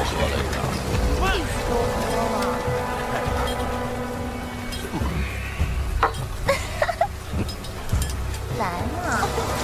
喝了一张， 意思都喝了。来嘛！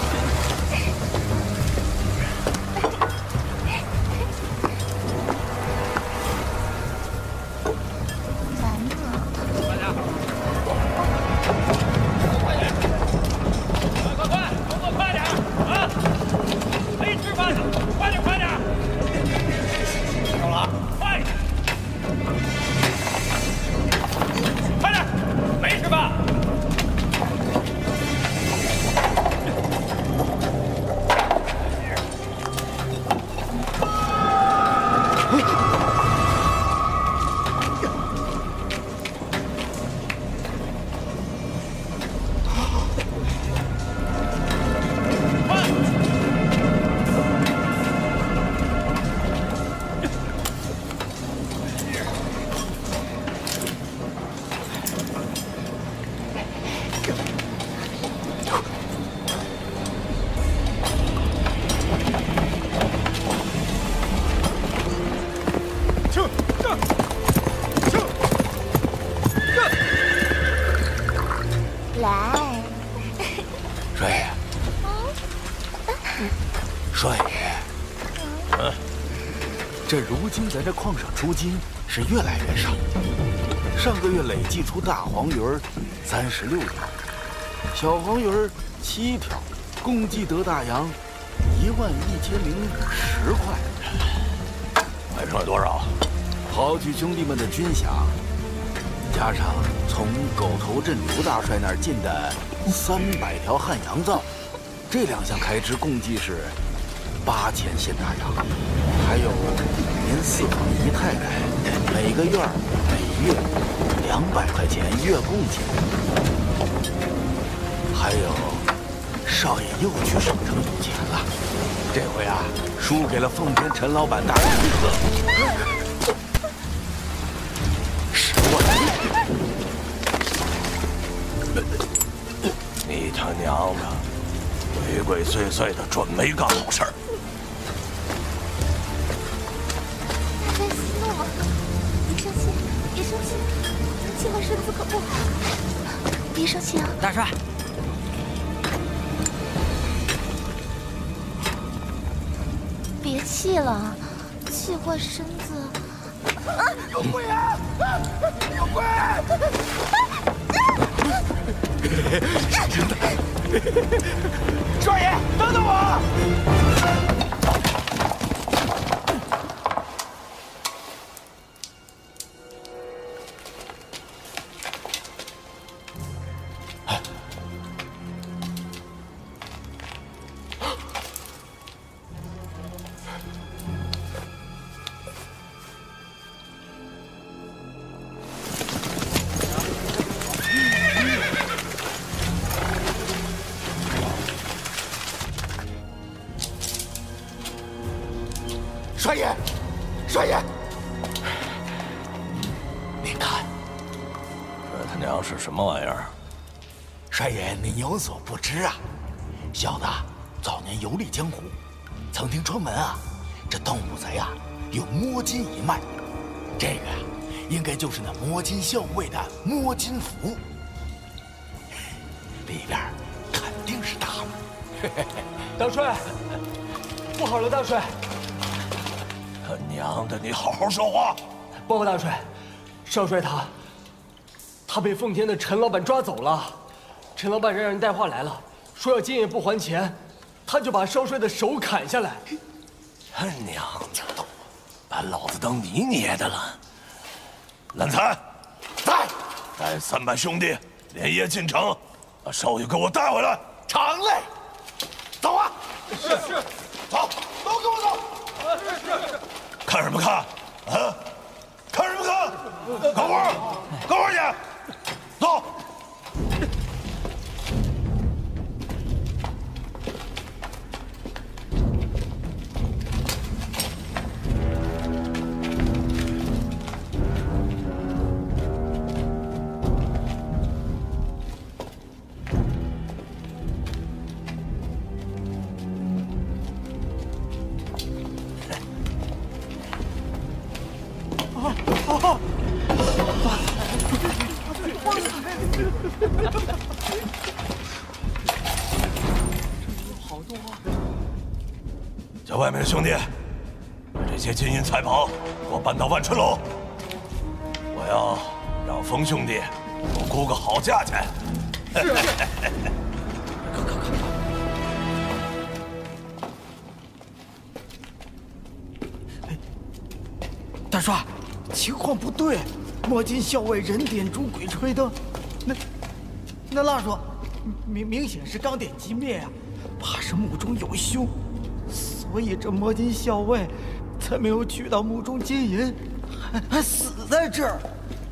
这如今咱这矿上出金是越来越少，上个月累计出大黄鱼儿36条，小黄鱼儿7条，共计得大洋11010块。 还剩下多少？ 刨去兄弟们的军饷，加上从狗头镇刘大帅那儿进的300条汉洋藏，这2项开支共计是8000现大洋。还有您4房姨太太每个月每月200块钱月供钱，还有少爷又去省城赌钱了，这回啊输给了奉天陈老板大人客10万。 你他娘的，鬼鬼祟祟的，准没干好事儿。 别生气，今晚身子可不好。别生气啊， 大帅。 别气了，气坏身子。 有鬼啊！有鬼！真的！少爷，等等我！帅爷，帅爷，您看， 这他娘是什么玩意儿？ 帅爷，您有所不知啊，小的早年游历江湖，曾听传闻啊，这盗墓贼啊有摸金一脉，这个呀，应该就是那摸金校尉的摸金符，里边肯定是大了。 大帅，不好了，大帅！ 他娘的，你好好说话！ 报告大帅，少帅他被奉天的陈老板抓走了。陈老板让人带话来了，说要今夜不还钱，他就把少帅的手砍下来。 他娘的，把老子当泥捏的了！蓝才， 在， 带300兄弟连夜进城，把少爷给我带回来。 常嘞，走啊！ 是， 走，都跟我走！ 是。 看什么看？啊！看什么看？干活，干活去！走。 好多啊！ 叫外面的兄弟，把这些金银财宝给我搬到万春楼。我要让风兄弟给我估个好价钱。是。 大帅，情况不对，摸金校尉人点烛，鬼吹灯，那蜡烛明显是刚点即灭呀，怕是墓中有凶，所以这摸金校尉才没有取到墓中金银，还死在这儿。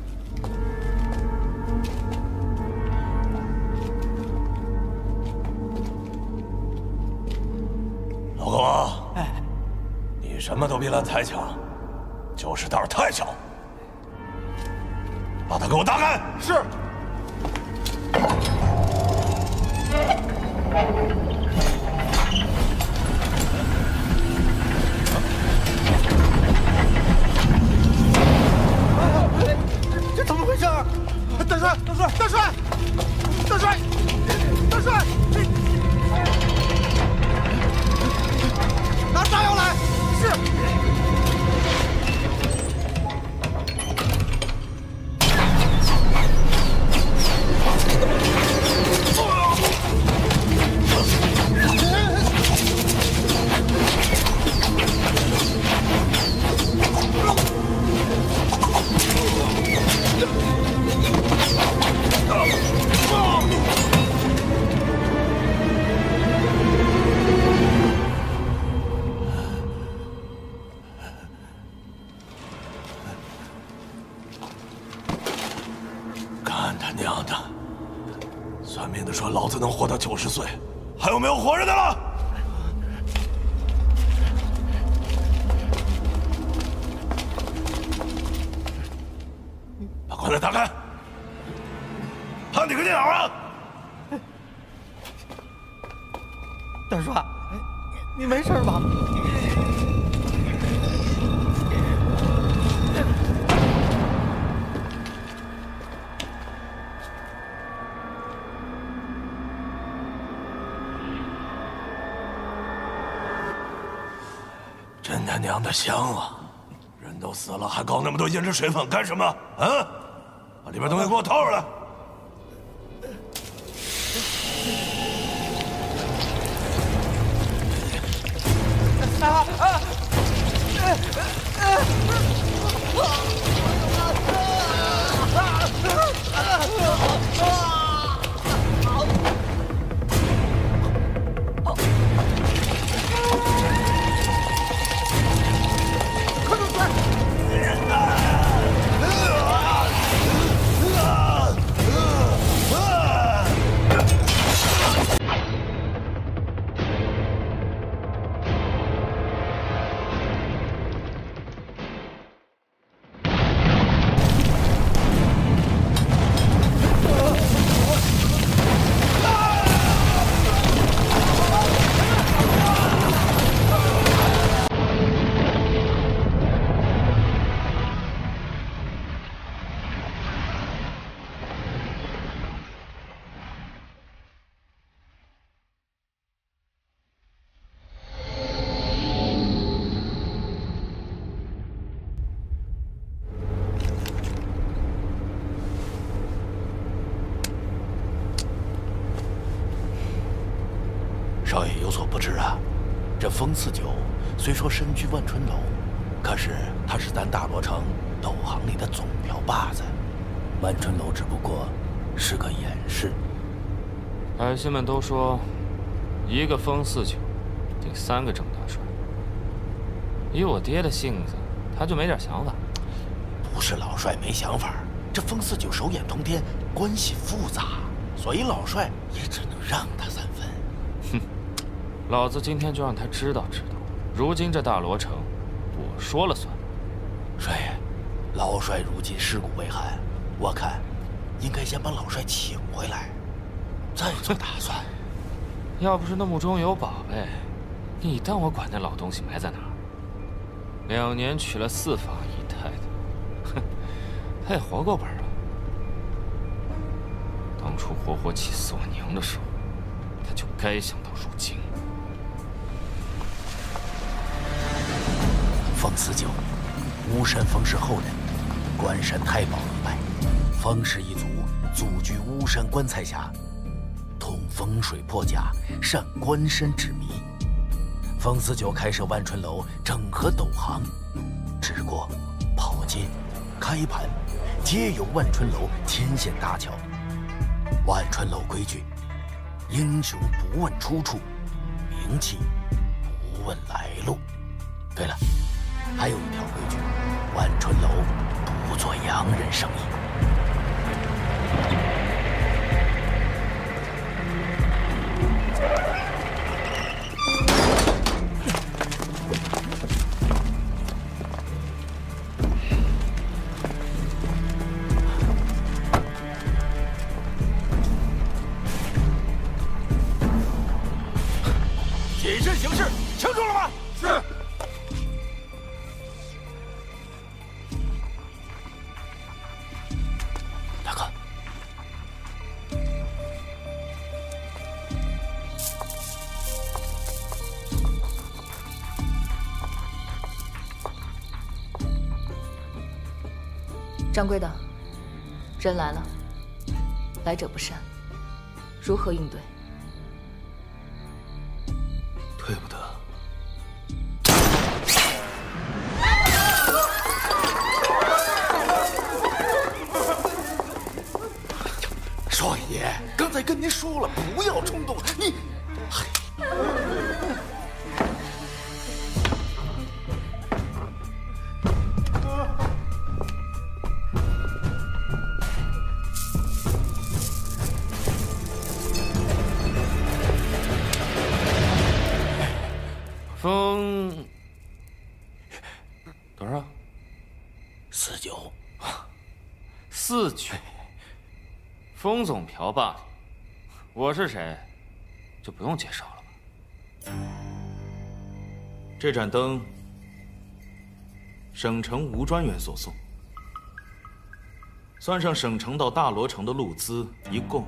老狗王，你什么都比蓝才强，就是胆儿太小。把他给我打开。是。 这怎么回事？大帅，大帅，大帅，大帅，大帅，拿炸药来！是。 干他娘的！算命的说老子能活到90岁，还有没有活着的了？把棺材打开，判你个鸟啊！ 大帅，你没事吧？ 真他娘的香啊！人都死了，还搞那么多胭脂水粉干什么？啊！把里边东西给我掏出来！ 少爷有所不知啊，这风四九虽说身居万春楼，可是他是咱大罗城斗行里的总票把子，万春楼只不过是个掩饰。 百姓们都说，一个风四九顶3个郑大帅。以我爹的性子，他就没点想法？ 不是老帅没想法，这风四九手眼通天，关系复杂，所以老帅也只能让他3分。 哼，老子今天就让他知道知道，如今这大罗城，我说了算。 帅爷，老帅如今尸骨未寒，我看应该先把老帅请回来，再做打算。 要不是那墓中有宝贝，你当我管那老东西埋在哪儿？2年娶了4房姨太太，哼，他也活够本了。 当初活活气死我娘的时候，他就该想到入京。 风四九，巫山封氏后人，关山太保一脉，封氏一族祖居巫山关彩峡，通风水破甲，善关山之谜。风四九开设万春楼，整合斗行，治国、跑街、开盘，皆由万春楼牵线搭桥。万春楼规矩：英雄不问出处，名气不问来路。对了，还有一条规矩：万春楼不做洋人生意。 谨慎行事，清楚了吗？是。 大哥， 掌柜的，人来了，来者不善，如何应对？ 对不得。少爷，刚才跟您说了，不要冲动。你， 风多少 49。 ？49。风总瓢罢了，我是谁，就不用介绍了吧？ 这盏灯，省城吴专员所送，算上省城到大罗城的路资，一共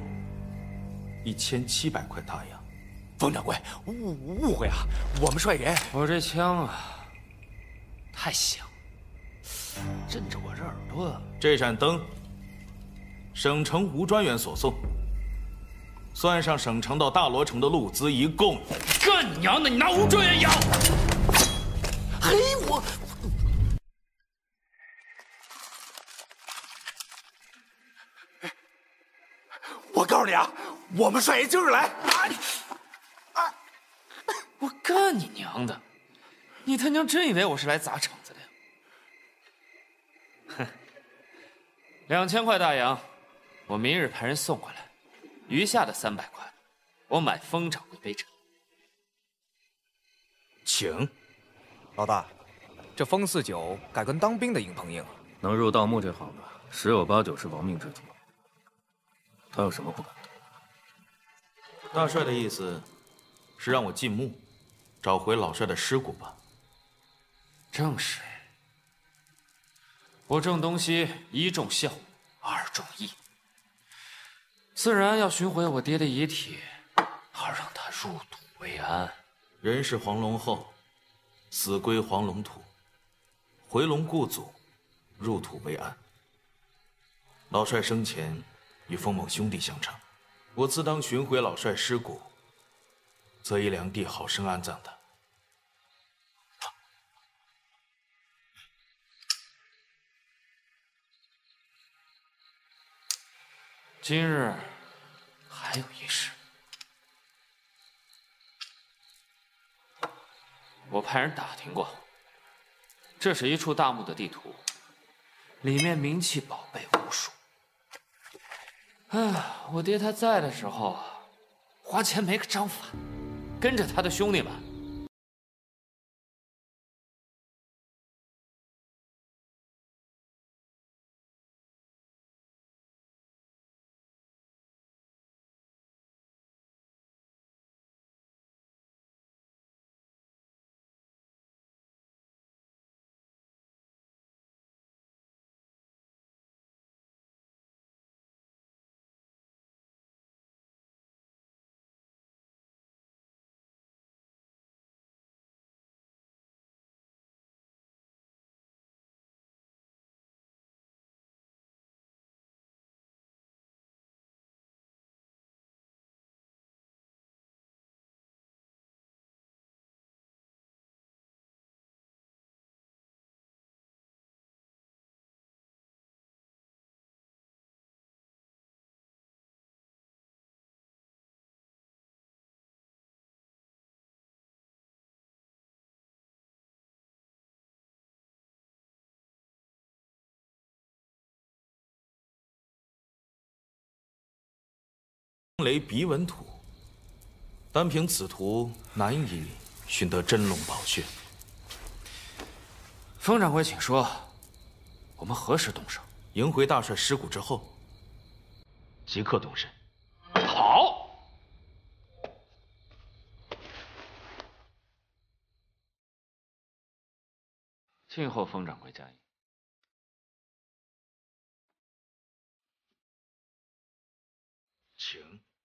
1700块大洋。 冯掌柜，误会啊！我们帅爷， 我这枪啊，太响，震着我这耳朵。 这盏灯，省城吴专员所送，算上省城到大罗城的路资，一共…… 干你娘的！你拿吴专员养！ 嘿，我告诉你啊，我们帅爷今儿来。 我干你娘的！你他娘真以为我是来砸场子的呀？哼，2000块大洋，我明日派人送过来，余下的300块，我买封掌柜杯茶。 请。 老大，这风49改跟当兵的硬碰硬， 能入盗墓这行的，10有89是亡命之徒。他有什么不敢的？ 大帅的意思是让我进墓，找回老帅的尸骨吧？ 正是。我郑东西1重孝，2重义，自然要寻回我爹的遗体，好让他入土为安。 人是黄龙后，死归黄龙土，回龙故祖，入土为安。老帅生前与封某兄弟相长，我自当寻回老帅尸骨，择一良地好生安葬他。 今日还有一事，我派人打听过，这是一处大墓的地图，里面名器宝贝无数。我爹他在的时候，花钱没个章法，跟着他的兄弟们雷鼻纹图，单凭此图难以寻得真龙宝穴。 风掌柜，请说，我们何时动手？ 迎回大帅尸骨之后，即刻动身。 好。庆贺风掌柜加衣。 请。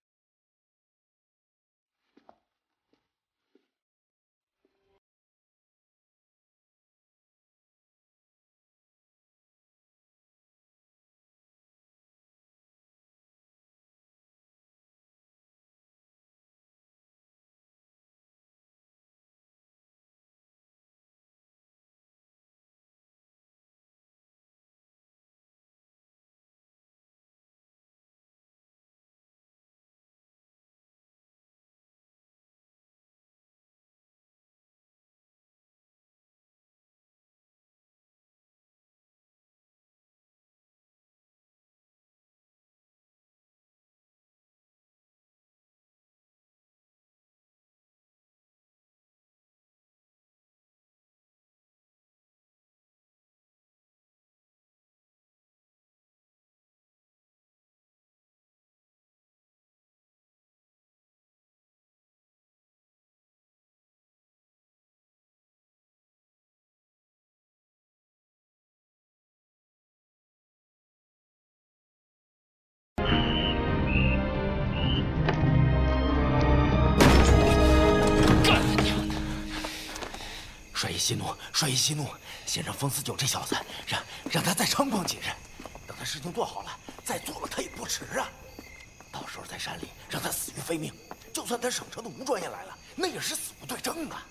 帅爷息怒，帅爷息怒，先让风四九这小子，让他再猖狂几日，等他事情做好了，再做了他也不迟啊。到时候在山里让他死于非命，就算他省城的吴专业来了，那也是死无对证啊。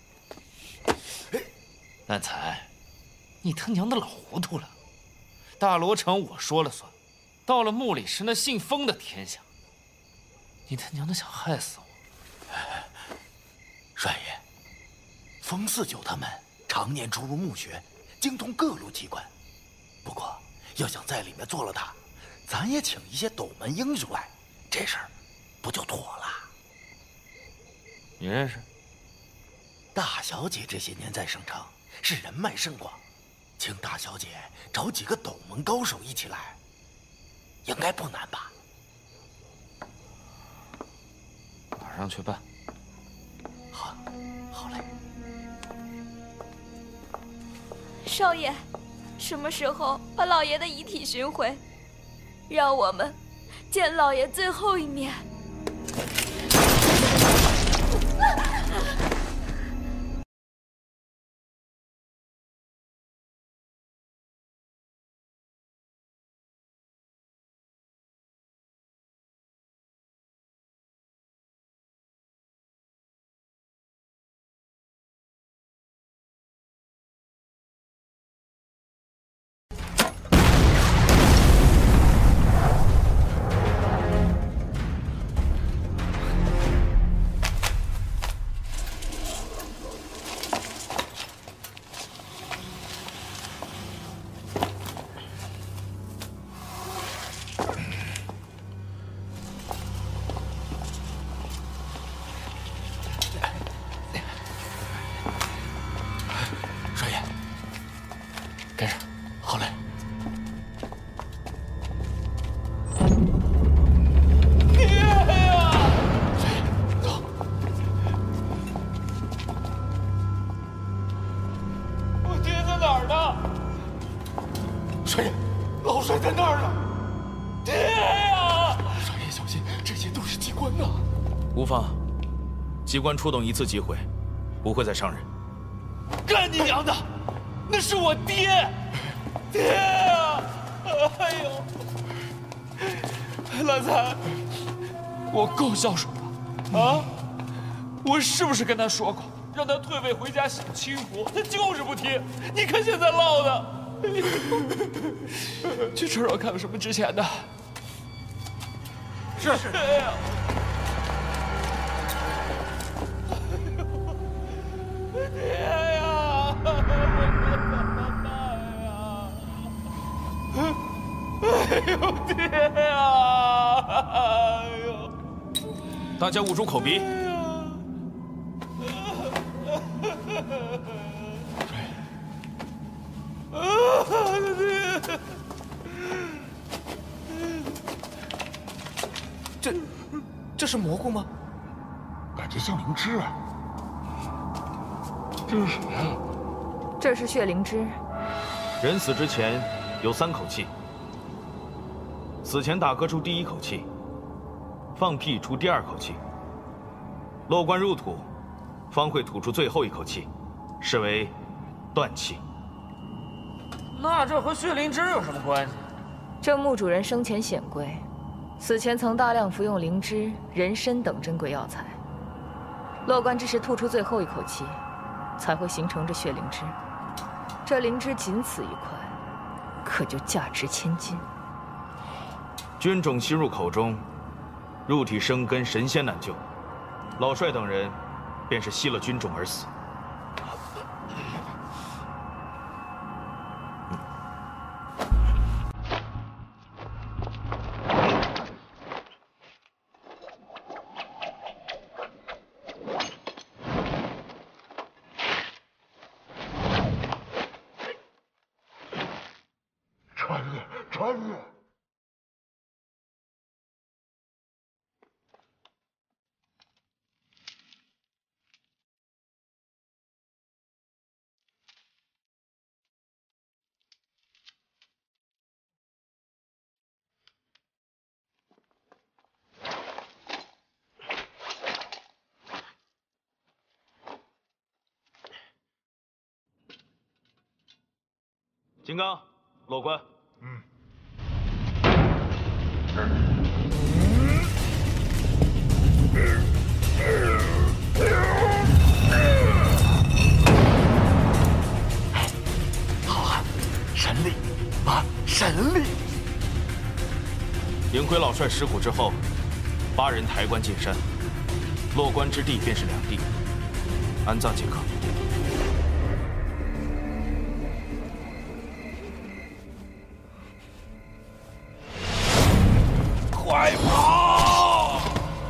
烂财，你他娘的老糊涂了！大罗城我说了算，到了穆里是那姓风的天下。你他娘的想害死我！ 帅爷。风四九他们常年出入墓穴，精通各路机关。不过，要想在里面做了大，咱也请一些斗门英雄来，这事儿不就妥了？ 你认识？ 大小姐这些年在省城是人脉甚广，请大小姐找几个斗门高手一起来，应该不难吧？ 马上去办。 好，好嘞。 少爷，什么时候把老爷的遗体寻回，让我们见老爷最后一面？ 机关出动一次机会，不会再伤人。 干你娘的！那是我爹！爹啊！哎呦，烂财，我够孝顺吧？啊！我是不是跟他说过，让他退位回家享清福？他就是不听。你看现在落的。去吃肉看有什么值钱的。是。哎呀！ 爹呀！我可怎么办呀？哎呦，爹呀！哎呦！ 大家捂住口鼻。 这是蘑菇吗？ 感觉像灵芝啊。 这是什么呀？ 这是血灵芝。 人死之前有3口气，死前打嗝出第1口气，放屁出第2口气，落棺入土，方会吐出最后1口气，视为断气。 那这和血灵芝有什么关系？ 这墓主人生前显贵，死前曾大量服用灵芝、人参等珍贵药材，落棺之时吐出最后1口气，才会形成这血灵芝。这灵芝仅此一块，可就价值千金。 菌种吸入口中，入体生根，神仙难救。老帅等人便是吸了菌种而死。 穿越！ 金刚，落棺。 好啊，神力啊，神力！ 迎回老帅尸骨之后，8人抬棺进山，落棺之地便是2地，安葬即可。 快跑！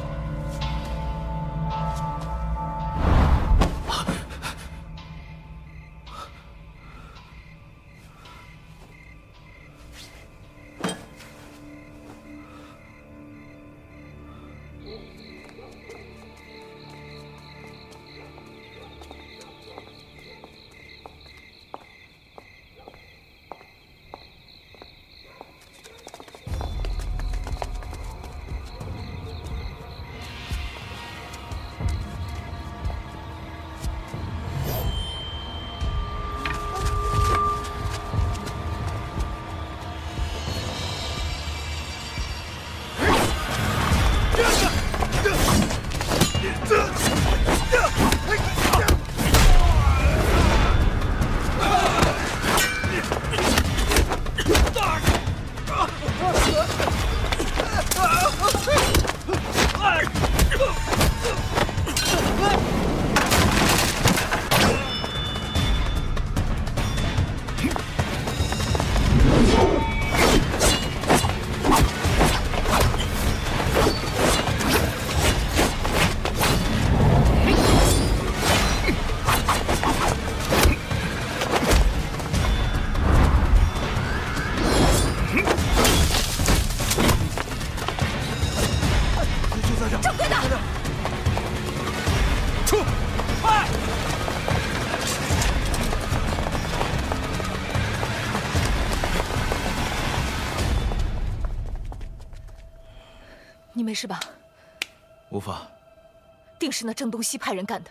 你没事吧？ 无法。 定是那郑东西派人干的。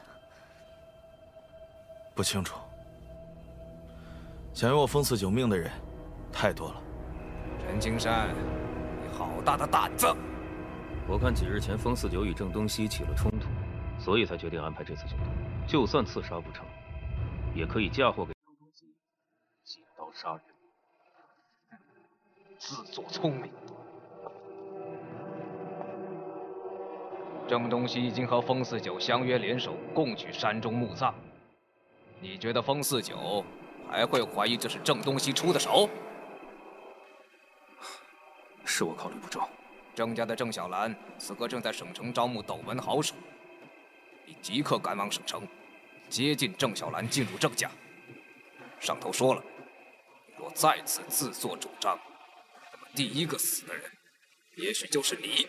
不清楚。想要我封4九命的人太多了。 陈青山，你好大的胆子！ 我看几日前风4九与郑东西起了冲突，所以才决定安排这次行动。就算刺杀不成，也可以嫁祸给郑东西，借刀杀人。 自作聪明。郑东西已经和风4九相约联手，共去山中墓葬。你觉得风4九还会怀疑这是郑东西出的手？ 是我考虑不周。 郑家的郑小兰此刻正在省城招募斗门好手，你即刻赶往省城，接近郑小兰进入郑家。上头说了，若再次自作主张，那么第一个死的人，也许就是你。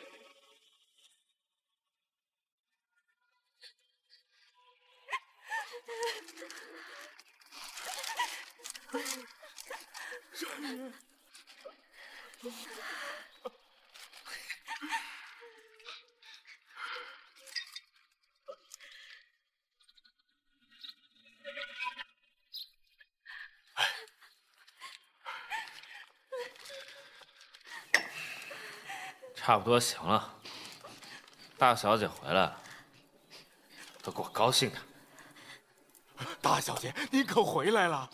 差不多行了，大小姐回来了，都给我高兴的。 大小姐，您可回来了。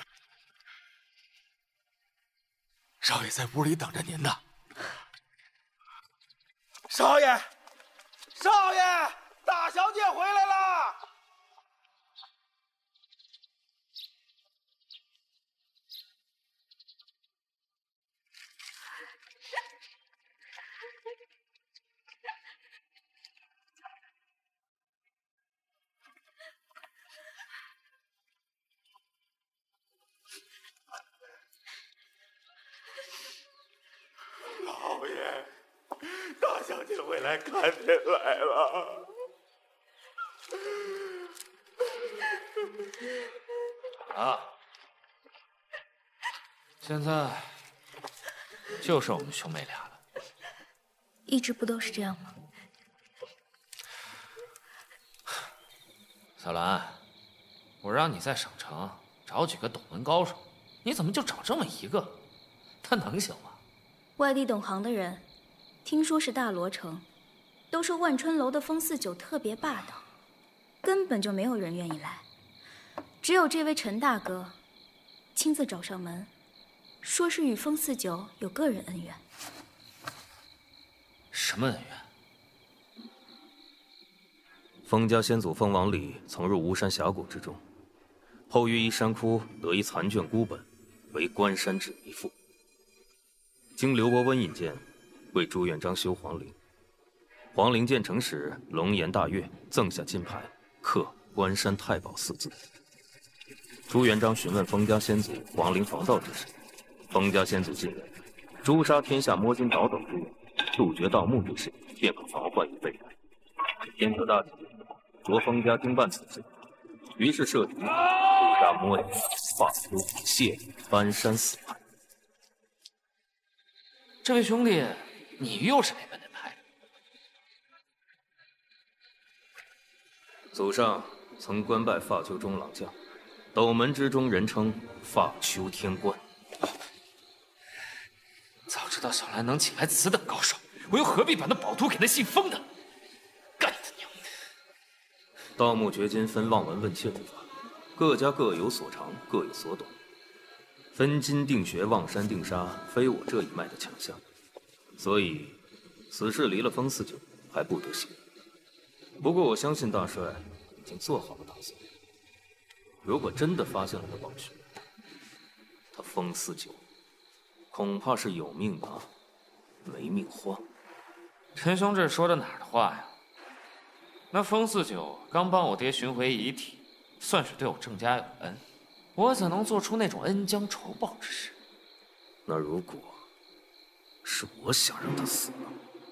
少爷在屋里等着您呢。少爷，少爷，大小姐回来了。 老爷，大小姐回来看您来了。 啊，现在就剩我们兄妹俩了。 一直不都是这样吗？ 小兰，我让你在省城找几个斗门高手，你怎么就找这么一个？他能行吗？ 外地懂行的人，听说是大罗城，都说万春楼的风四九特别霸道，根本就没有人愿意来。只有这位陈大哥，亲自找上门，说是与风四九有个人恩怨。 什么恩怨？ 封家先祖封王礼曾入巫山峡谷之中，后于一山窟得一残卷孤本，为关山纸遗赋。经刘伯温引荐，为朱元璋修皇陵。皇陵建成时，龙颜大悦，赠下金牌，刻“关山太保”4字。朱元璋询问封家先祖皇陵防盗之事，封家先祖进言：诛杀天下摸金倒斗之人，杜绝盗墓之事，便可防患于未然。天子大喜，着封家经办此事，于是设局诛杀摸金、华修、谢搬山4派。 这位兄弟，你又是哪门的派？ 祖上曾官拜发丘中郎将，斗门之中人称发丘天官。 早知道小兰能请来此等高手，我又何必把那宝图给那姓封的？干你的娘的！ 盗墓掘金分望闻问切之法，各家各有所长，各有所懂。分金定穴、望山定杀，非我这一脉的强项，所以此事离了风四九还不得行。不过我相信大帅已经做好了打算。如果真的发现了那宝穴，他风四九恐怕是有命拿，没命花。 陈兄这说的哪儿的话呀？那风四九刚帮我爹寻回遗体，算是对我郑家有恩。我怎能做出那种恩将仇报之事？ 那如果是我想让他死呢？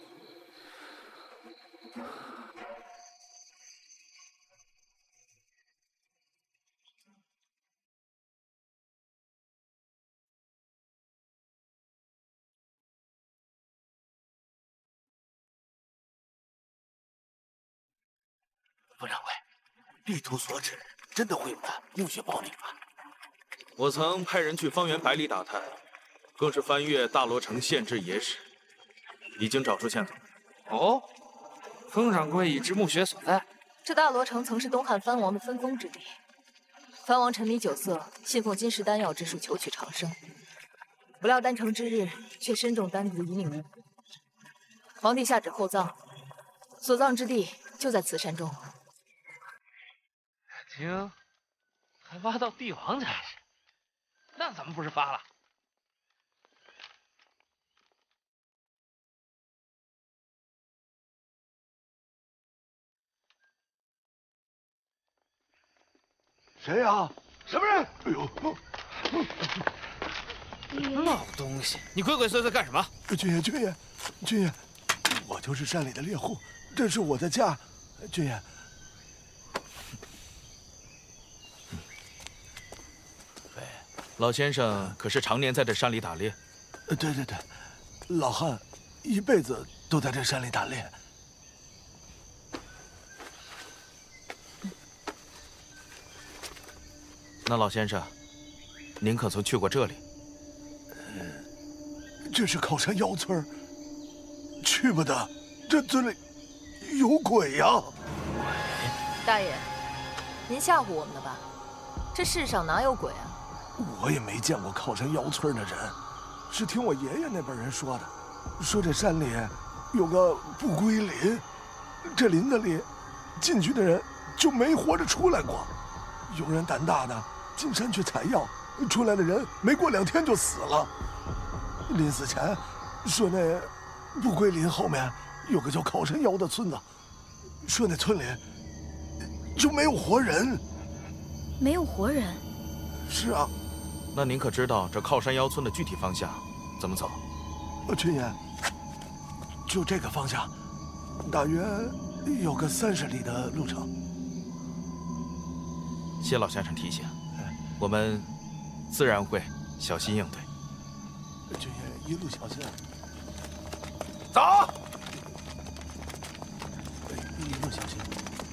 封掌柜，地图所指真的会有的墓穴宝典吗？ 我曾派人去方圆百里打探，更是翻阅大罗城县志野史，已经找出线索。 哦，封掌柜已知墓穴所在。 这大罗城曾是东汉藩王的分封之地，藩王沉迷酒色，信奉金石丹药之术求取长生，不料丹成之日，却身中丹毒，一命呜呼。皇帝下旨厚葬，所葬之地就在此山中。 行，还挖到帝王才是，那咱们不是发了？ 谁呀？什么人？哎呦！ 老东西，你鬼鬼祟祟干什么？ 军爷，我就是山里的猎户，这是我的家，军爷。 老先生可是常年在这山里打猎？ 对，老汉一辈子都在这山里打猎。 那老先生，您可曾去过这里？ 这是靠山妖村，去不得，这村里有鬼呀！ 大爷，您吓唬我们的吧？这世上哪有鬼啊？ 我也没见过靠山妖村的人，是听我爷爷那辈人说的，说这山里有个不归林，这林子里进去的人就没活着出来过。有人胆大的进山去采药，出来的人没过2天就死了。临死前说那不归林后面有个叫靠山妖的村子，说那村里就没有活人。 没有活人？ 是啊。 那您可知道这靠山妖村的具体方向怎么走？ 军爷，就这个方向，大约有个30里的路程。 谢老先生提醒，我们自然会小心应对。 军爷一路小心。 走。 一路小心。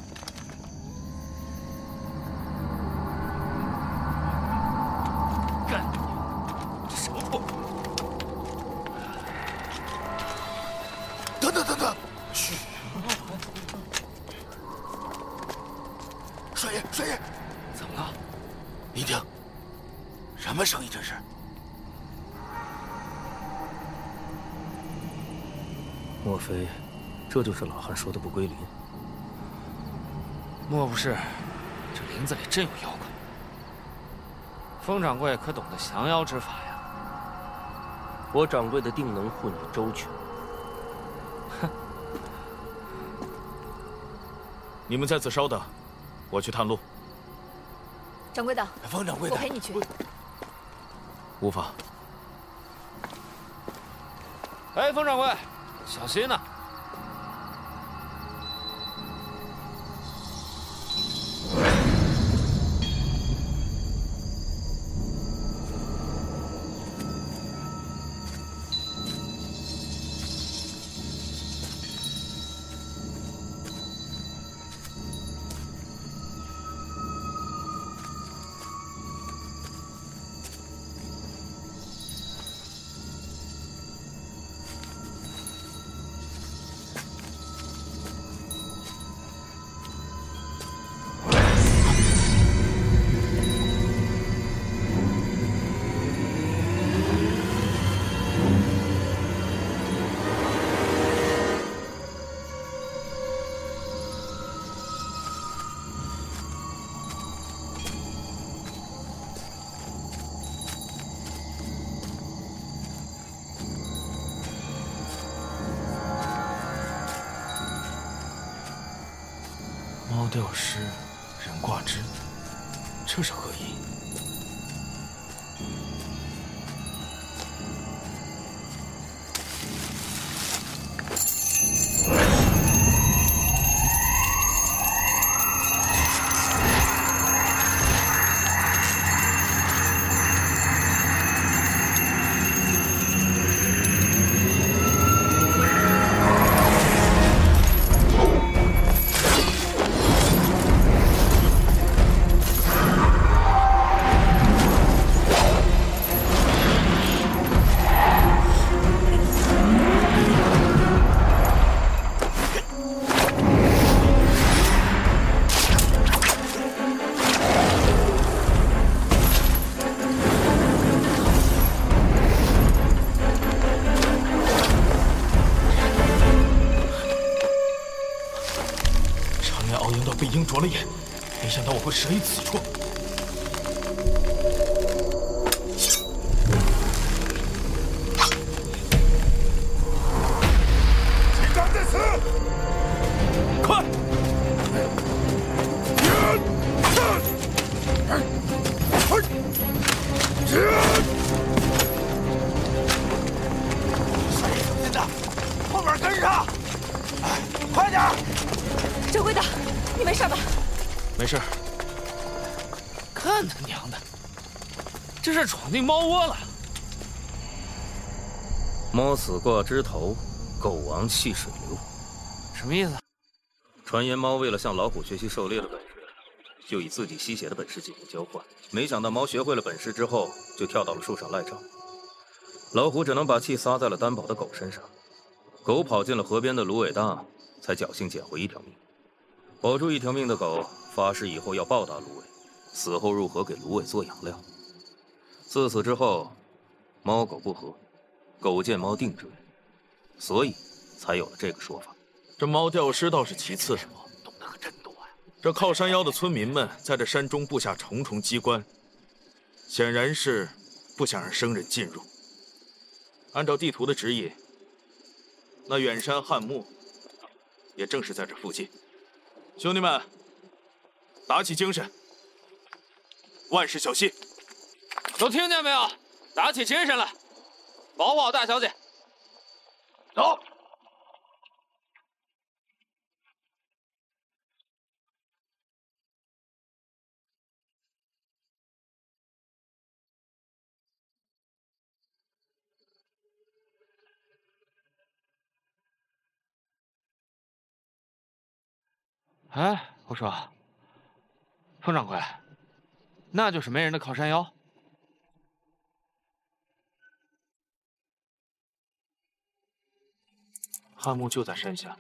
等，嘘！帅爷， 怎么了？你听，什么声音这是？ 莫非这就是老汉说的不归林？ 莫不是这林子里真有妖怪？风掌柜可懂得降妖之法呀？ 我掌柜的定能护你周全。 你们在此稍等，我去探路。 掌柜的， 方掌柜的， 我陪你去。 无妨。 哎，风掌柜，小心呐！ 猫吊尸，人挂枝，这是何意？ 被鹰啄了眼，没想到我会折于此处。 击掌在此，快！ 小心点，后面跟上！哎，快点！ 掌柜的，你没事吧？ 没事。看他娘的，这是闯进猫窝了。 猫死挂枝头，狗亡弃水流。 什么意思？ 传言猫为了向老虎学习狩猎的本事，就以自己吸血的本事进行交换。没想到猫学会了本事之后，就跳到了树上赖账。老虎只能把气撒在了担保的狗身上。狗跑进了河边的芦苇荡，才侥幸捡回一条命。保住一条命的狗发誓以后要报答芦苇，死后入河给芦苇做养料。自此之后，猫狗不和，狗见猫定追，所以才有了这个说法。 这猫掉尸倒是其次， 懂得可真多呀！ 这靠山腰的村民们在这山中布下重重机关，显然是不想让生人进入。按照地图的指引，那远山汉墓也正是在这附近。兄弟们，打起精神，万事小心！ 都听见没有？打起精神来，保护好大小姐。 走。 哎，我说，冯掌柜，那就是没人的靠山腰。 汉墓就在山下。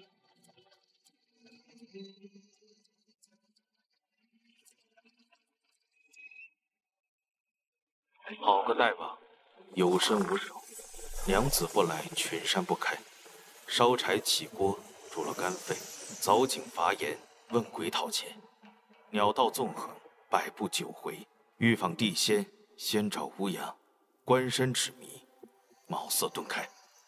好个大王，有身无手，娘子不来，群山不开。烧柴起锅，煮了干沸，凿井伐岩，问鬼讨钱。鸟道纵横，百步九回。欲访地仙，先找乌鸦。关山指迷，茅塞顿开。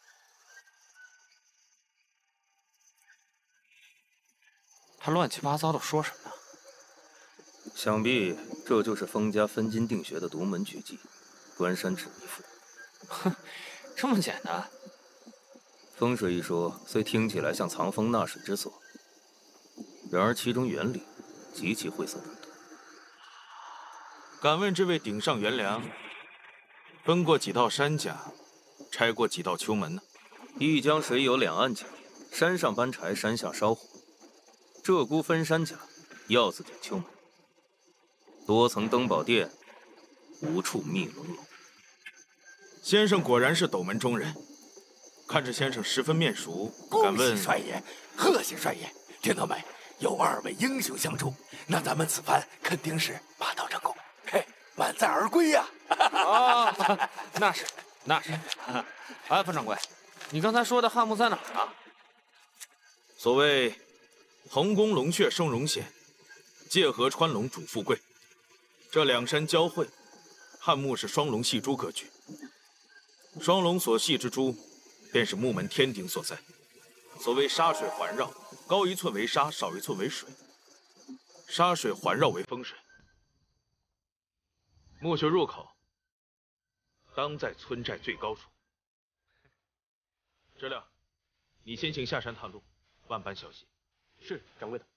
他乱七八糟的说什么呢？ 想必这就是封家分金定穴的独门绝技——关山指迷术。 哼，这么简单？ 风水一说，虽听起来像藏风纳水之所，然而其中原理极其晦涩难懂。 敢问这位顶上元良，分过几道山甲，拆过几道秋门呢？ 一江水有两岸甲，山上搬柴，山下烧火。鹧鸪分山甲，鹞子点秋门。多层登宝殿，无处觅龙楼。 先生果然是斗门中人，看着先生十分面熟。敢问恭喜帅爷，贺喜帅爷！听到没？有2位英雄相助，那咱们此番肯定是马到成功，嘿，满载而归呀！ 啊，那是。哎，冯掌柜，你刚才说的汉墓在哪儿啊？ 所谓横宫龙穴生荣显，界河穿龙主富贵。这两山交汇，汉墓是双龙戏珠格局。双龙所系之珠，便是木门天顶所在。所谓沙水环绕，高1寸为沙，少1寸为水。沙水环绕为风水。墓穴入口当在村寨最高处。知了，你先行下山探路，万般小心。 是，掌柜的。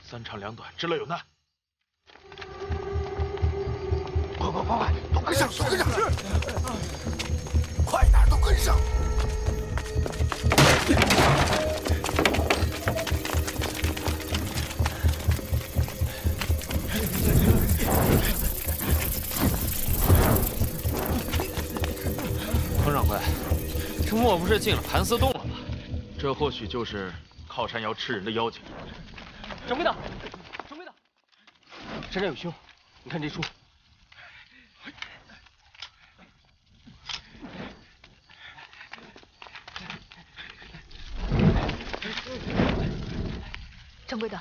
三长两短，知了有难。 快，都跟上，都跟上！快点，都跟上！ 佟掌柜，这莫不是进了盘丝洞了吧？ 这或许就是靠山摇吃人的妖精。 掌柜的，山上有凶，你看这书。 掌柜的，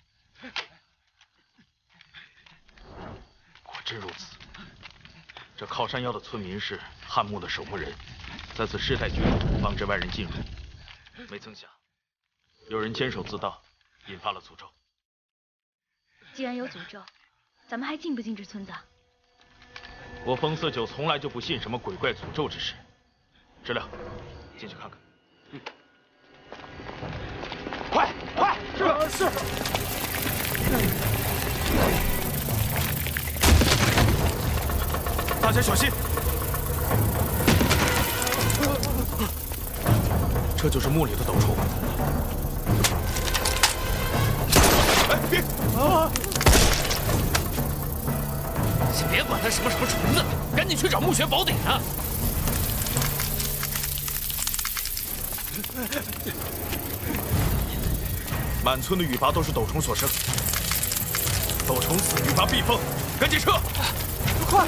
果真如此。这靠山妖的村民是汉墓的守墓人，在此世代居住，防止外人进入。没曾想，有人监守自盗，引发了诅咒。 既然有诅咒，咱们还进不进这村子？ 我风四九从来就不信什么鬼怪诅咒之事。知了，进去看看。快！是。大家小心！这就是墓里的斗虫。哎，别！ 先别管它什么虫子，赶紧去找墓穴宝典啊！ 满村的羽拔都是斗虫所生，斗虫死，羽拔必疯，赶紧撤！快！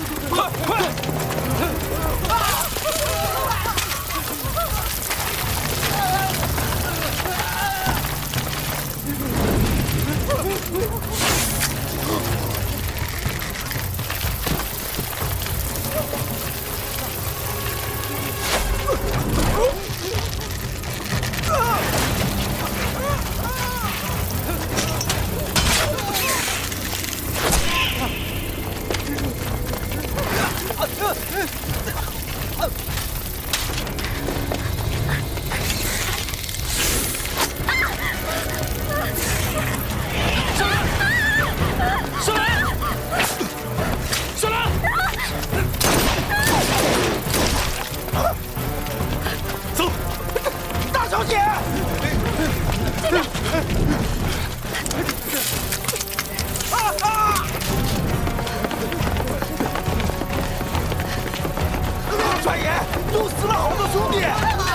传言又死了好多兄弟。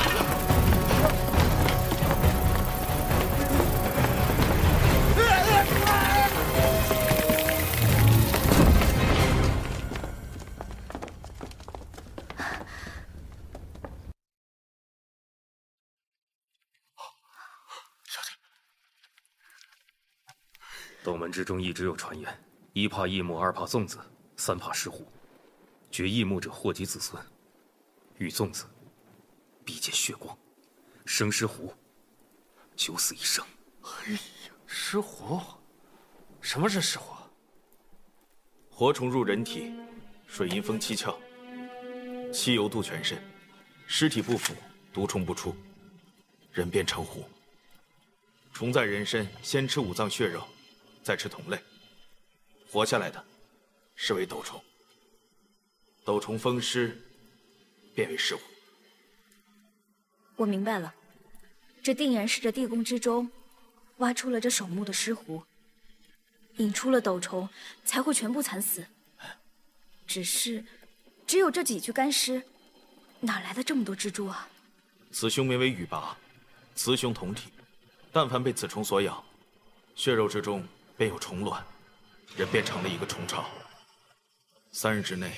斗门之中一直有传言：一怕异木，二怕粽子，三怕石斛。绝异木者祸及子孙，遇粽子必见血光，生石斛九死一生。 哎呀，石斛，什么是石斛？ 活虫入人体，水银封七窍，气油渡全身，尸体不腐，毒虫不出，人便成斛。虫在人身，先吃五脏血肉，再吃同类，活下来的是为斗虫。斗虫封尸，便为石斛。 我明白了，这定然是这地宫之中挖出了这守墓的尸斛，引出了斗虫，才会全部惨死。只是，只有这几具干尸，哪来的这么多蜘蛛啊？ 此凶名为羽拔，雌雄同体，但凡被此虫所咬，血肉之中便有虫卵，人便成了一个虫巢。3日之内，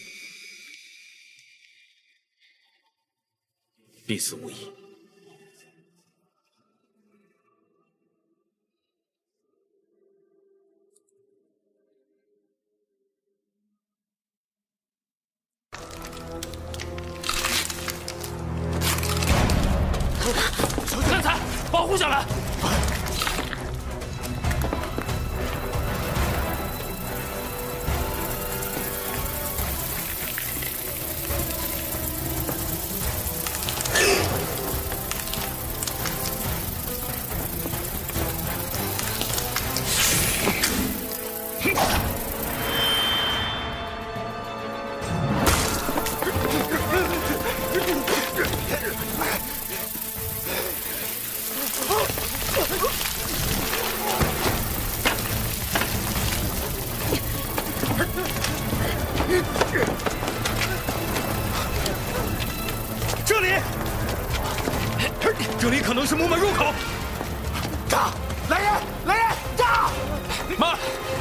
必死无疑。 三彩，保护小兰！ 这里可能是墓门入口。 炸！来人！来人！炸！ 慢！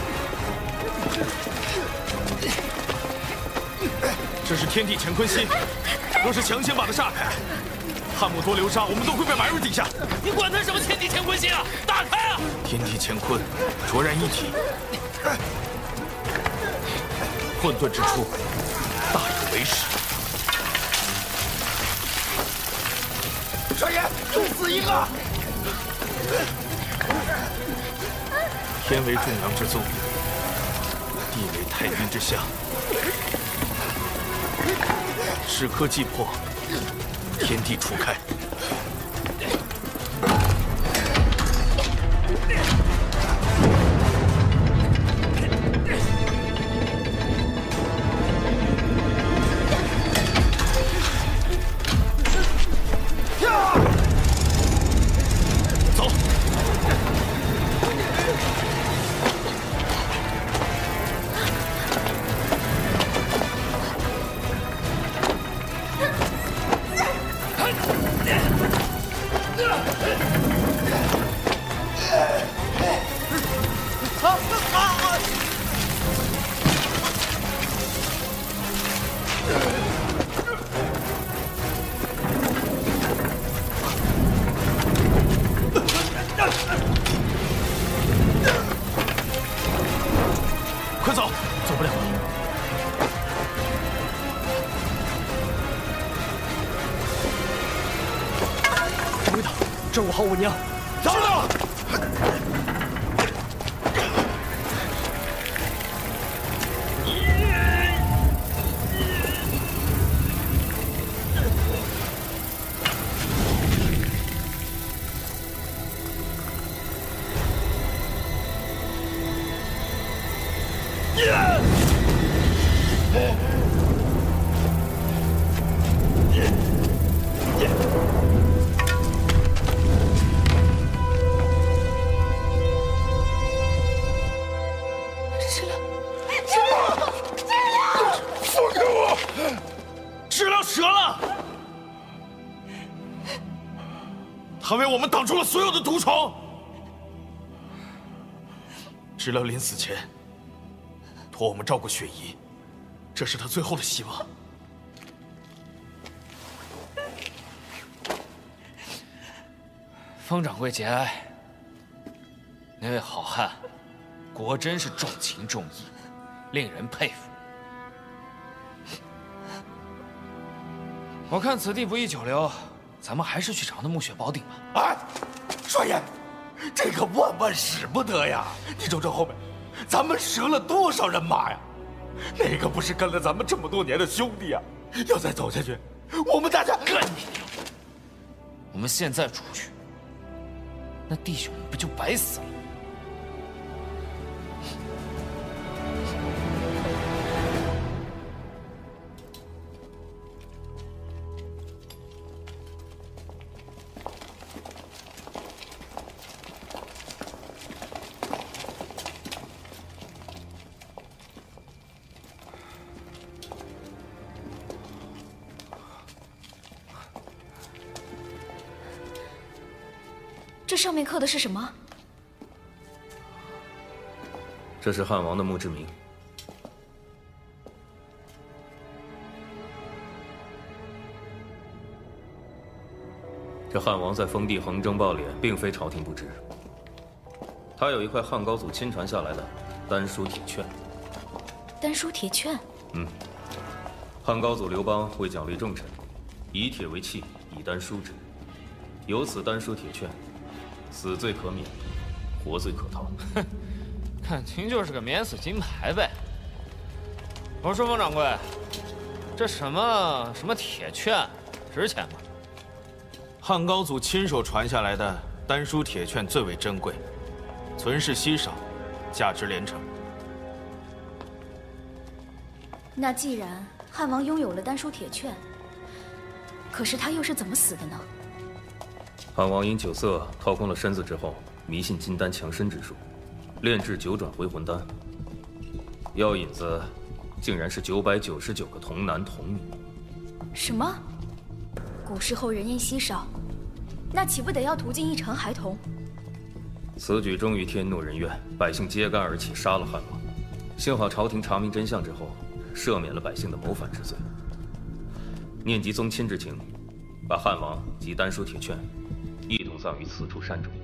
这是天地乾坤息，若是强行把它炸开，汉姆多流沙，我们都会被埋入地下。 你管他什么天地乾坤息啊！打开啊！ 天地乾坤，卓然一体。混沌之初，大有为始。 少爷，又死一个！ 天为众阳之宗，地为太阴之象。时刻既破，天地初开。 快走！走不了了。掌柜的，这我好我娘。 走了。 他为我们挡住了所有的毒虫。知了临死前托我们照顾雪姨，这是他最后的希望。 封掌柜节哀，那位好汉果真是重情重义，令人佩服。我看此地不宜久留，咱们还是去找那暮雪宝鼎吧。 哎，少爷，这可万万使不得呀！你瞅瞅后面，咱们折了多少人马呀？那个不是跟了咱们这么多年的兄弟啊！要再走下去，我们大家干你娘！我们现在出去，那弟兄们不就白死了？ 这上面刻的是什么？ 这是汉王的墓志铭。这汉王在封地横征暴敛，并非朝廷不知。他有一块汉高祖亲传下来的丹书铁券。 丹书铁券？ 汉高祖刘邦为奖励重臣，以铁为器，以丹书之。有此丹书铁券，死罪可免，活罪可逃。 哼，感情就是个免死金牌呗。我说封掌柜，这什么铁券，值钱吗？ 汉高祖亲手传下来的丹书铁券最为珍贵，存世稀少，价值连城。 那既然汉王拥有了丹书铁券，可是他又是怎么死的呢？ 汉王因酒色掏空了身子之后，迷信金丹强身之术，炼制9转回魂丹。药引子竟然是999个童男童女。 什么？古时候人烟稀少， 那岂不得要屠尽一城孩童？ 此举终于天怒人怨，百姓揭竿而起，杀了汉王。幸好朝廷查明真相之后，赦免了百姓的谋反之罪。念及宗亲之情，把汉王及丹书铁券一同葬于此处山中。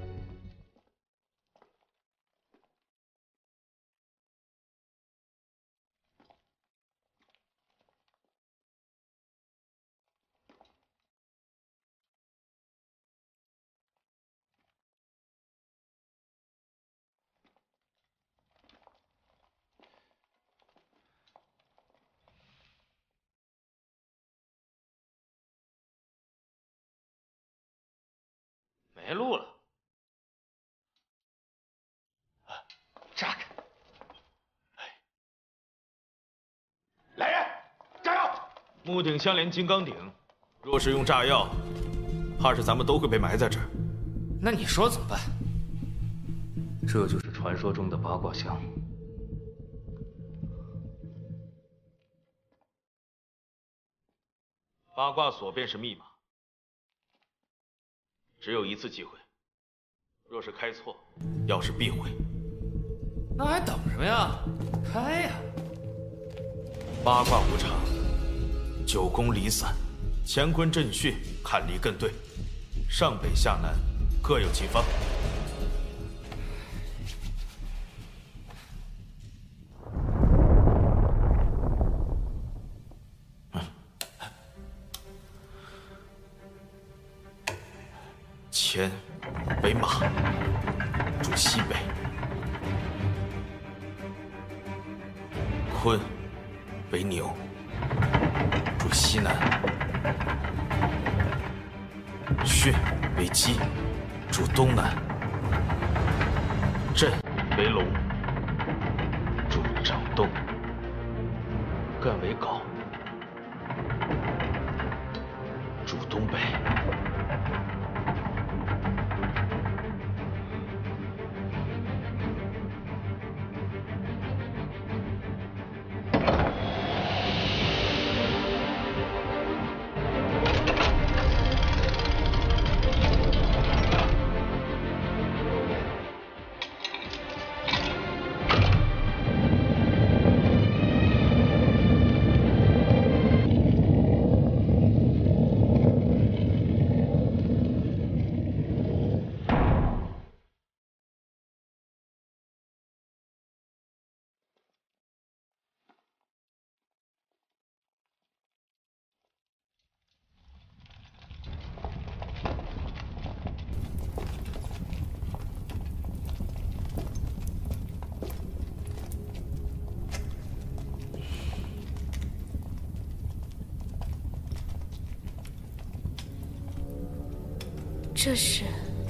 没路了，炸开！ 来人，炸药！木鼎相连金刚鼎，若是用炸药，怕是咱们都会被埋在这儿。 那你说怎么办？ 这就是传说中的八卦箱。 八卦锁便是密码。 只有一次机会，若是开错，钥匙必毁。 那还等什么呀？开呀！ 八卦无常，九宫离散，乾坤震巽，坎离艮兑，上北下南，各有其方。乾为马，主西北；坤为牛，主西南；巽为鸡，主东南；震为龙，主正东；艮为镐，主东北。 这是，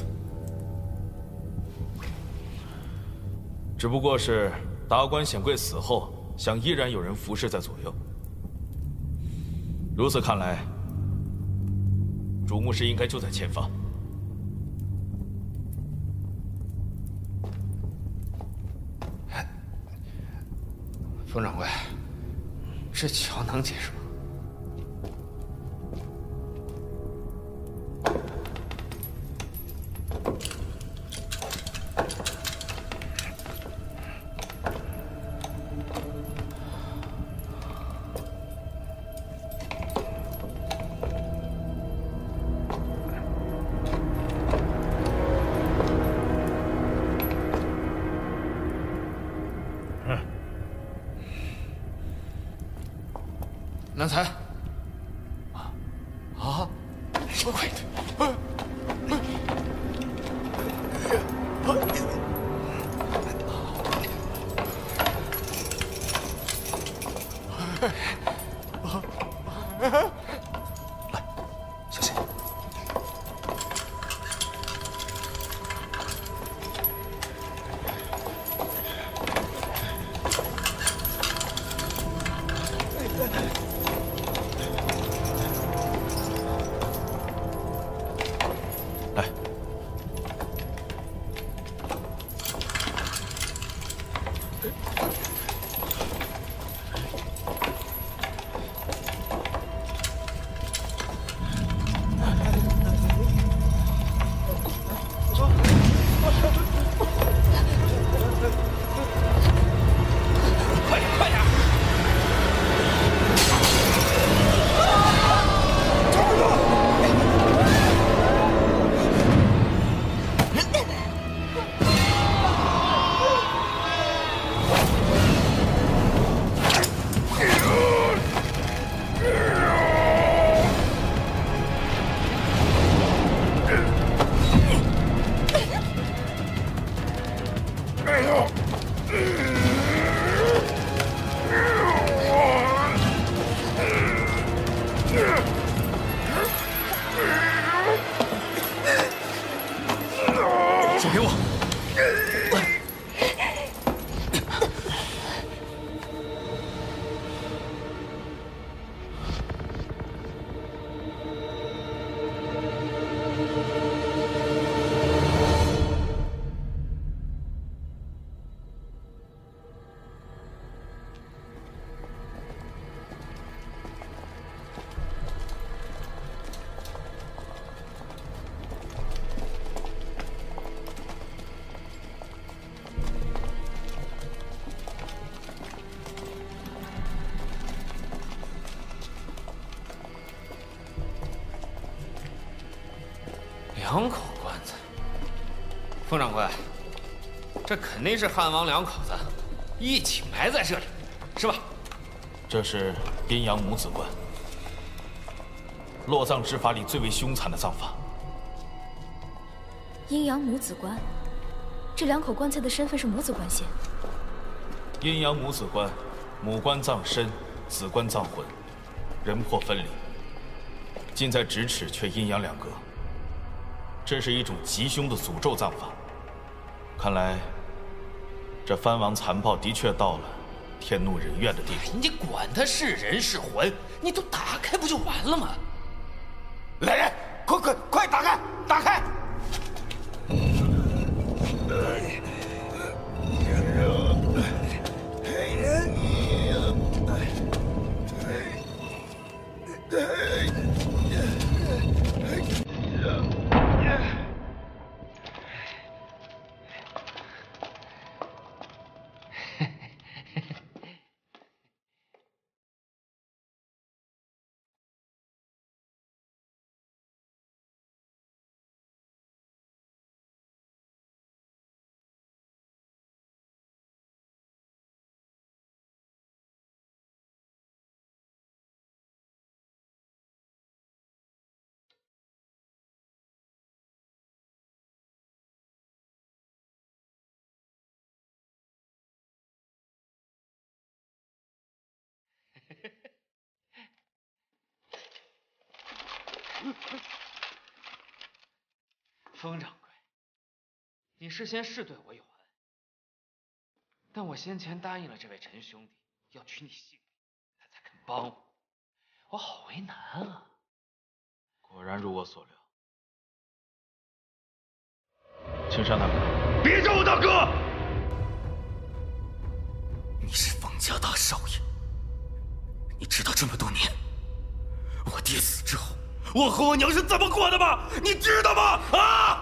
只不过是达官显贵死后，想依然有人服侍在左右。如此看来，主墓室应该就在前方。 冯掌柜，这桥能解释吗？ 南财，快点！ 来，小心！ 手给我。 2口棺材，冯掌柜，这肯定是汉王2口子一起埋在这里，是吧？ 这是阴阳母子棺，落葬之法里最为凶残的葬法。 阴阳母子棺，这2口棺材的身份是母子关系。 阴阳母子棺，母棺葬身，子棺葬魂，人魄分离，近在咫尺却阴阳2隔。这是一种极凶的诅咒葬法。看来，这藩王残暴的确到了天怒人怨的地步。 你管他是人是魂，你都打开不就完了吗？ 来人，快打开！打开！ 封掌柜，你事先是对我有恩，但我先前答应了这位陈兄弟要取你性命，他才肯帮我，我好为难啊。 果然如我所料。青山大哥， 别叫我大哥！ 你是冯家大少爷，你知道这么多年，我爹死之后，我和我娘是怎么过的吗？你知道吗？啊！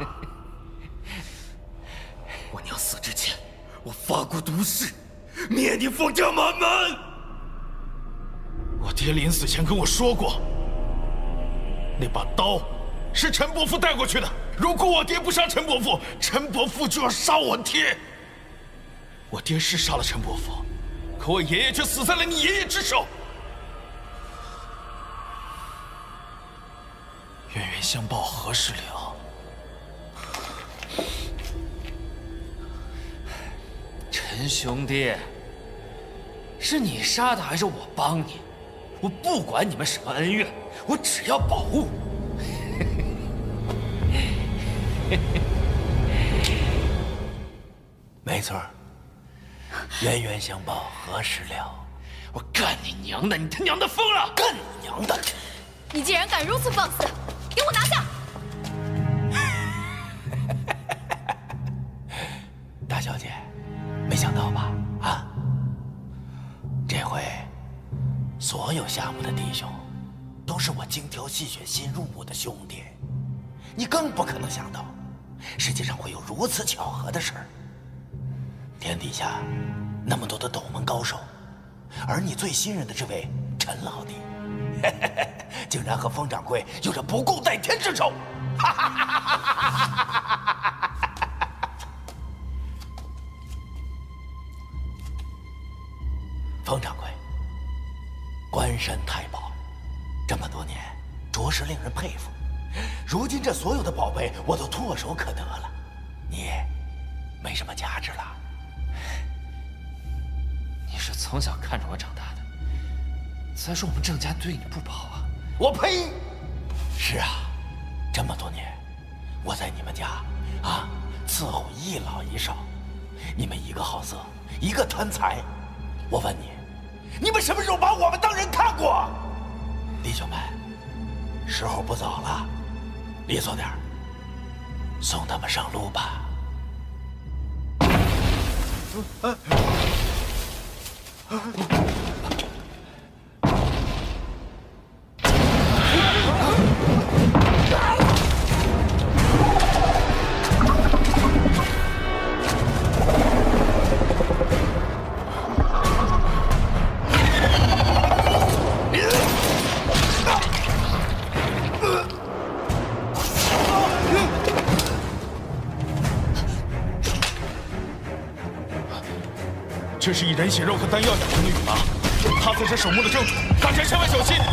我娘死之前，我发过毒誓，灭你冯家满门。 我爹临死前跟我说过，那把刀是陈伯父带过去的。如果我爹不杀陈伯父，陈伯父就要杀我爹。我爹是杀了陈伯父，可我爷爷却死在了你爷爷之手。冤冤相报何时了？ 陈兄弟，是你杀的还是我帮你？我不管你们什么恩怨，我只要宝物。 没错，冤冤相报何时了？ 我干你娘的！你他娘的疯了！ 干你娘的！ 你竟然敢如此放肆，给我拿下！ 大小姐，没想到吧？啊，这回所有夏目的弟兄都是我精挑细选新入伍的兄弟，你更不可能想到，世界上会有如此巧合的事儿。天底下那么多的斗门高手，而你最信任的这位陈老弟，竟然和封掌柜有着不共戴天之仇！封掌柜，关山太保，这么多年着实令人佩服。如今这所有的宝贝我都唾手可得了，你没什么价值了。 你是从小看着我长大的，再说我们郑家对你不薄啊， 我呸！是啊，这么多年，我在你们家啊伺候一老一少，你们一个好色，一个贪财。我问你，你们什么时候把我们当人看过？弟兄们，时候不早了，利索点儿，送他们上路吧。 这是以人血肉和丹药养成的羽马，他才是守墓的正主，大家千万小心！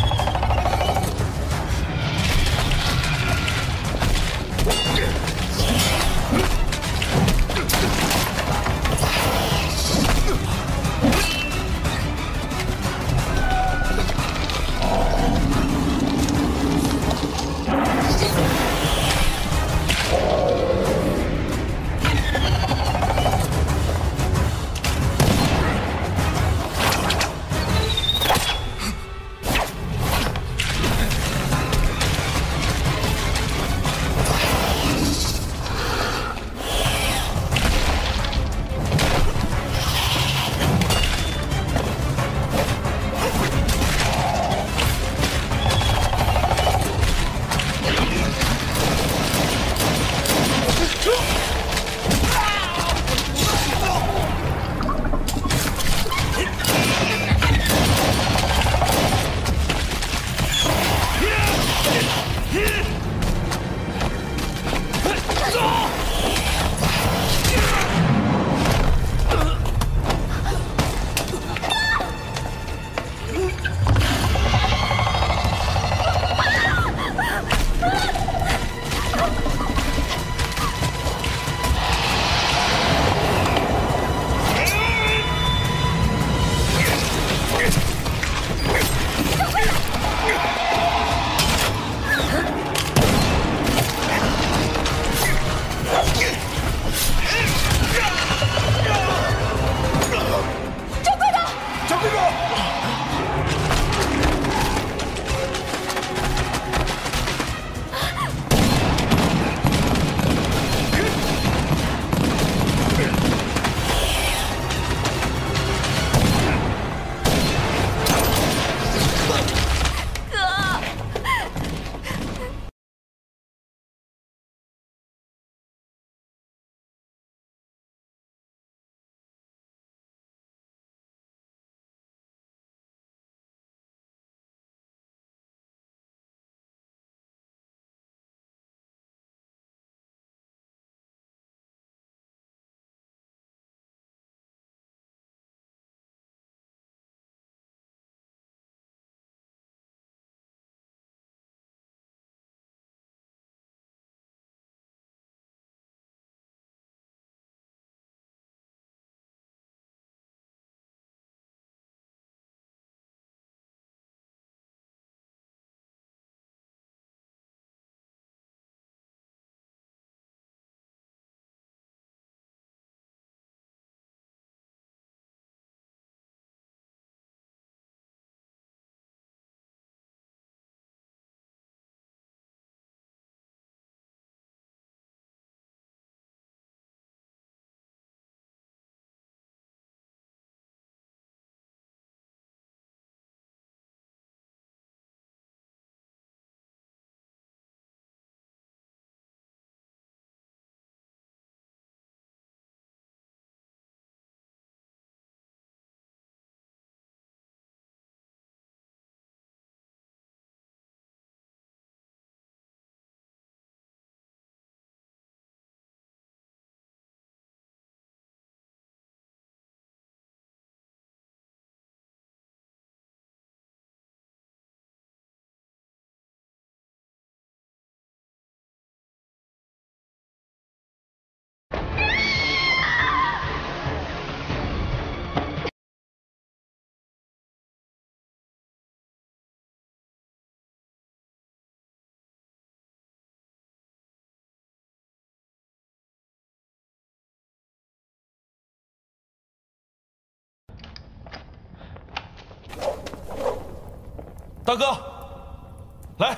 大哥，来。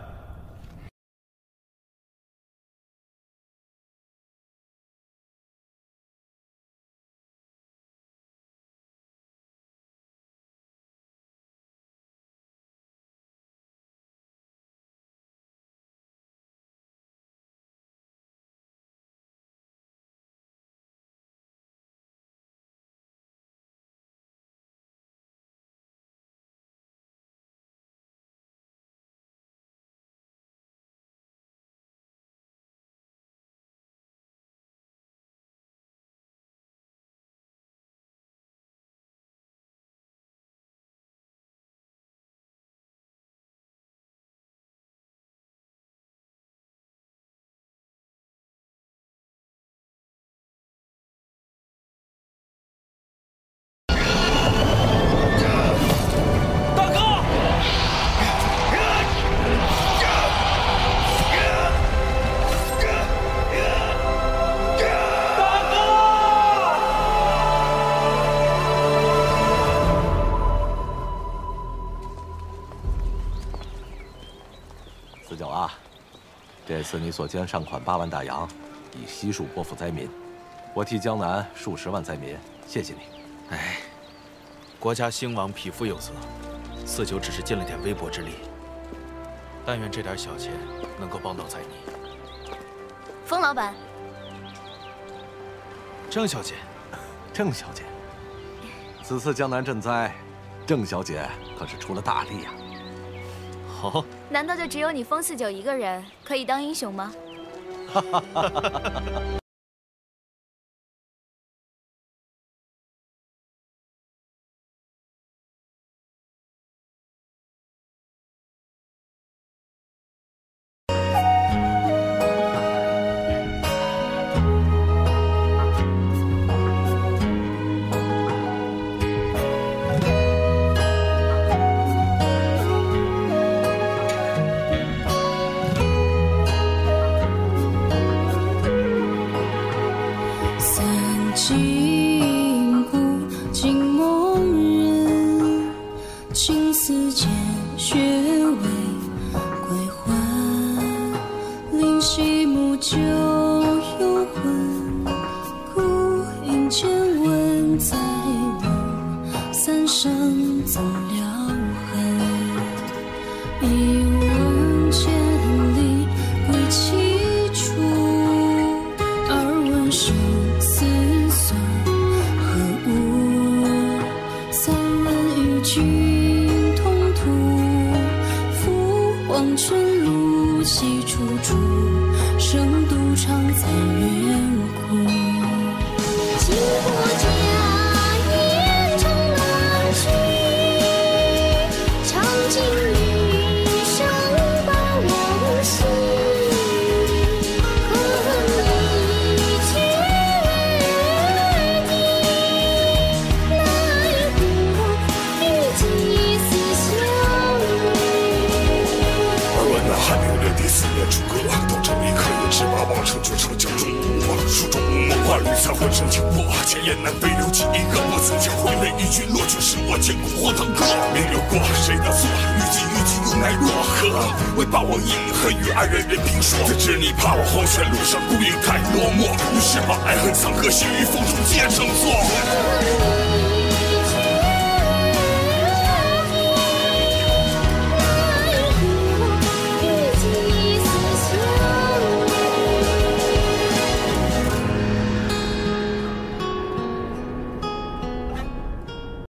这次你所捐善款8万大洋，以悉数拨付灾民。我替江南数10万灾民，谢谢你。 哎，国家兴亡，匹夫有责。四九只是尽了点微薄之力，但愿这点小钱能够帮到灾民。 风老板， 郑小姐， 郑小姐，此次江南赈灾，郑小姐可是出了大力呀。 好， 难道就只有你风四九一个人可以当英雄吗？哈哈哈哈。 路上孤影太落寞，于是把爱恨藏和血与风中皆成作。